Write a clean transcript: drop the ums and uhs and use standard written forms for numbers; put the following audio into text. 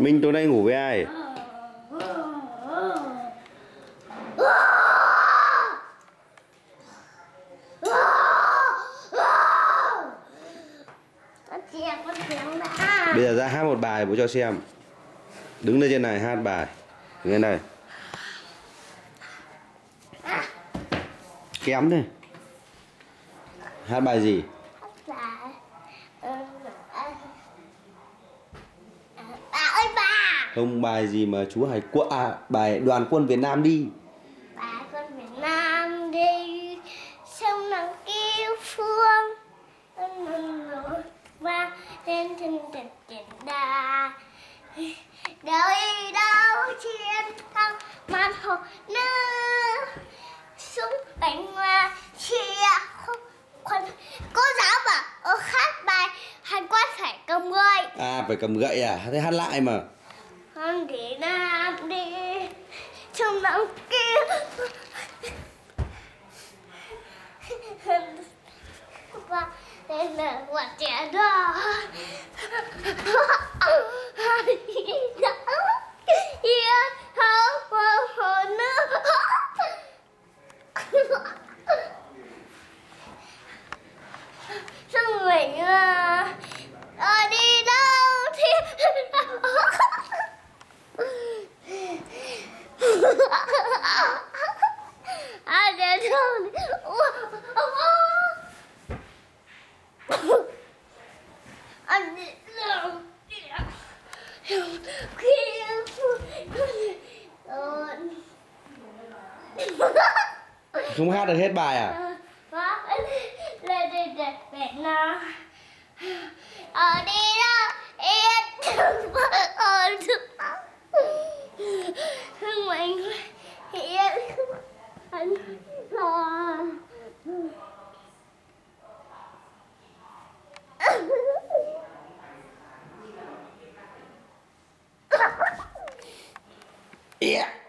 Minh tối nay ngủ với ai? Bây giờ ra hát một bài bố cho xem. Đứng lên trên này hát bài. Đứng lên này. Kém thôi. Hát bài gì? Bà ơi bà. Không, bài gì mà chú Hải Quân bài Đoàn Quân Việt Nam đi. Bà con Việt Nam đi sông nắng kêu phương và trên chân trần triển đà đời đâu chiến thắng màn hồ nước súng bánh hoa chia không khoan. Cô giáo bảo ở hát bài Hàn Quốc phải cầm gậy. À, phải cầm gậy à? Thế hát lại mà. Con đi Nam đi trong nắng kia và đây là quả trẻ đó hồ nước xong mình đi đâu thì để thôi. Anh đi đâu? Không hát được hết bài à? Lên đi để nó ở đi đâu yên ở thương mình yên anh lo. Yeah.